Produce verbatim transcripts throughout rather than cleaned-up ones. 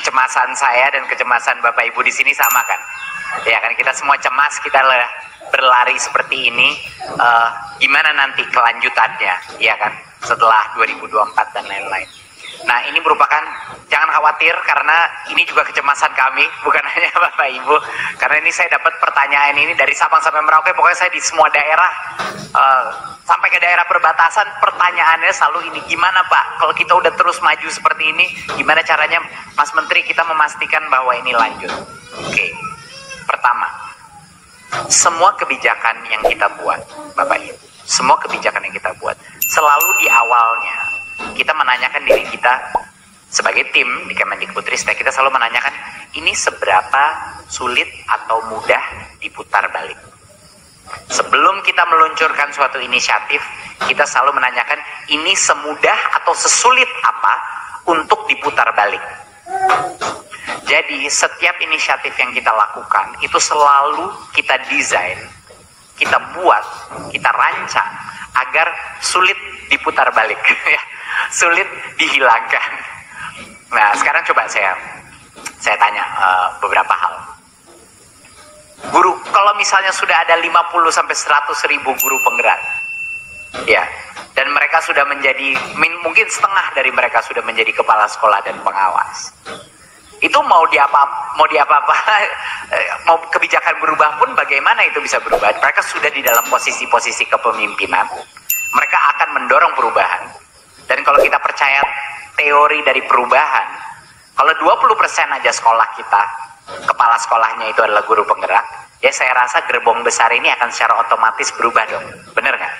kecemasan saya dan kecemasan Bapak Ibu di sini sama kan? Ya kan, kita semua cemas, kita berlari seperti ini. Uh, gimana nanti kelanjutannya, ya kan? Setelah dua ribu dua puluh empat dan lain-lain. Nah, ini merupakan, jangan khawatir karena ini juga kecemasan kami, bukan hanya Bapak Ibu. Karena ini saya dapat pertanyaan ini dari Sabang sampai Merauke, pokoknya saya di semua daerah, uh, sampai ke daerah perbatasan, pertanyaannya selalu ini, gimana Pak, kalau kita udah terus maju seperti ini, gimana caranya Mas Menteri kita memastikan bahwa ini lanjut? Oke, pertama, semua kebijakan yang kita buat, Bapak Ibu, semua kebijakan yang kita buat, selalu di awalnya, kita menanyakan diri kita sebagai tim di Kemendikbudristek, kita selalu menanyakan ini seberapa sulit atau mudah diputar balik. Sebelum kita meluncurkan suatu inisiatif, kita selalu menanyakan ini semudah atau sesulit apa untuk diputar balik. Jadi setiap inisiatif yang kita lakukan itu selalu kita desain, kita buat, kita rancang agar sulit diputar balik, ya, sulit dihilangkan. Nah, sekarang coba saya saya tanya uh, beberapa hal. Guru, kalau misalnya sudah ada lima puluh sampai seratus ribu guru penggerak, ya, dan mereka sudah menjadi, mungkin setengah dari mereka sudah menjadi kepala sekolah dan pengawas. Itu mau diapa mau diapa-apa mau kebijakan berubah pun bagaimana itu bisa berubah? Mereka sudah di dalam posisi-posisi kepemimpinan. Mereka akan mendorong perubahan. Dan kalau kita percaya teori dari perubahan, kalau dua puluh persen aja sekolah kita, kepala sekolahnya itu adalah guru penggerak, ya saya rasa gerbong besar ini akan secara otomatis berubah dong. Bener nggak?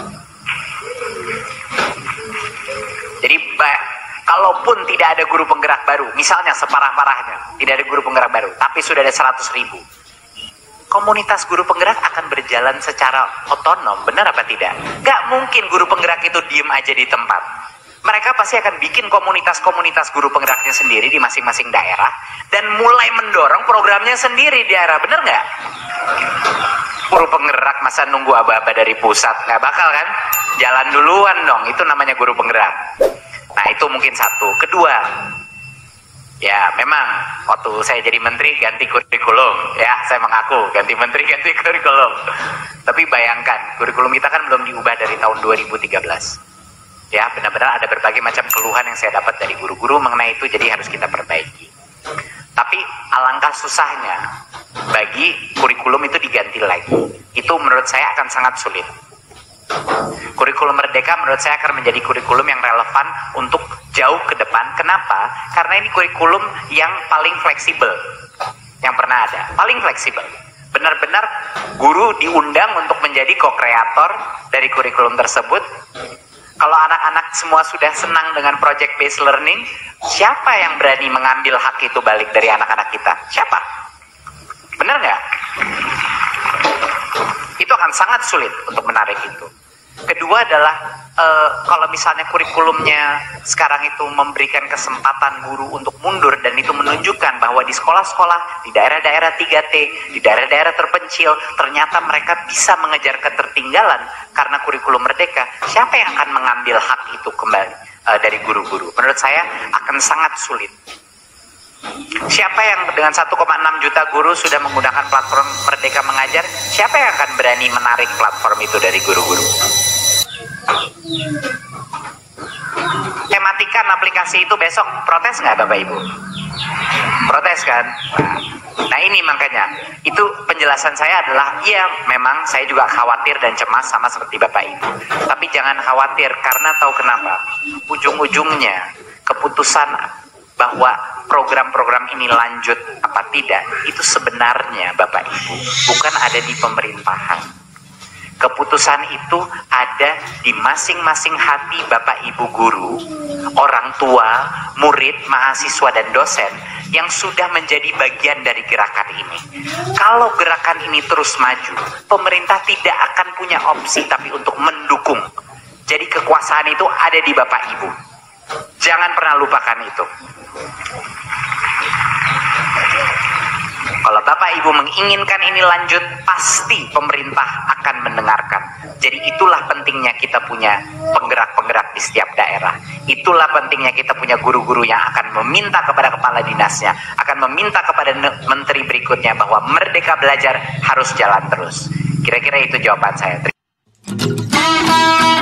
Jadi kalaupun tidak ada guru penggerak baru, misalnya separah-parahnya, tidak ada guru penggerak baru, tapi sudah ada seratus ribu, komunitas guru penggerak akan berjalan secara otonom, benar apa tidak? Gak mungkin guru penggerak itu diem aja di tempat. Mereka pasti akan bikin komunitas-komunitas guru penggeraknya sendiri di masing-masing daerah, dan mulai mendorong programnya sendiri di daerah, benar nggak? Guru penggerak masa nunggu aba-aba dari pusat? Nggak bakal kan? Jalan duluan dong, itu namanya guru penggerak. Nah, itu mungkin satu. Kedua, ya memang waktu saya jadi menteri ganti kurikulum, ya saya mengaku ganti menteri ganti kurikulum. Tapi bayangkan, kurikulum kita kan belum diubah dari tahun dua ribu tiga belas. Ya, benar-benar ada berbagai macam keluhan yang saya dapat dari guru-guru mengenai itu, jadi harus kita perbaiki. Tapi alangkah susahnya bagi kurikulum itu diganti lagi. Itu menurut saya akan sangat sulit. Kurikulum Merdeka menurut saya akan menjadi kurikulum yang relevan untuk jauh ke depan. Kenapa? Karena ini kurikulum yang paling fleksibel yang pernah ada, paling fleksibel. Benar-benar guru diundang untuk menjadi co-kreator dari kurikulum tersebut. Kalau anak-anak semua sudah senang dengan project based learning, siapa yang berani mengambil hak itu balik dari anak-anak kita? Siapa? Benar nggak? Itu akan sangat sulit untuk menarik itu. Kedua adalah e, kalau misalnya kurikulumnya sekarang itu memberikan kesempatan guru untuk mundur, dan itu menunjukkan bahwa di sekolah-sekolah, di daerah-daerah tiga T, di daerah-daerah terpencil, ternyata mereka bisa mengejar ketertinggalan karena kurikulum Merdeka. Siapa yang akan mengambil hak itu kembali e, dari guru-guru? Menurut saya akan sangat sulit. Siapa yang dengan satu koma enam juta guru sudah menggunakan platform Merdeka Mengajar? Siapa yang akan berani menarik platform itu dari guru-guru? Mematikan aplikasi itu besok, protes nggak Bapak Ibu? Protes kan? Nah ini makanya, itu penjelasan saya adalah, iya memang saya juga khawatir dan cemas sama seperti Bapak Ibu. Tapi jangan khawatir, karena tahu kenapa? Ujung-ujungnya keputusan bahwa program-program ini lanjut apa tidak, itu sebenarnya Bapak Ibu bukan ada di pemerintahan. Keputusan itu ada di masing-masing hati Bapak Ibu guru, orang tua, murid, mahasiswa dan dosen yang sudah menjadi bagian dari gerakan ini. Kalau gerakan ini terus maju, pemerintah tidak akan punya opsi tapi untuk mendukung. Jadi kekuasaan itu ada di Bapak Ibu. Jangan pernah lupakan itu. Kalau Bapak Ibu menginginkan ini lanjut, pasti pemerintah akan mendengarkan. Jadi itulah pentingnya kita punya penggerak-penggerak di setiap daerah. Itulah pentingnya kita punya guru-guru yang akan meminta kepada kepala dinasnya, akan meminta kepada menteri berikutnya bahwa Merdeka Belajar harus jalan terus. Kira-kira itu jawaban saya.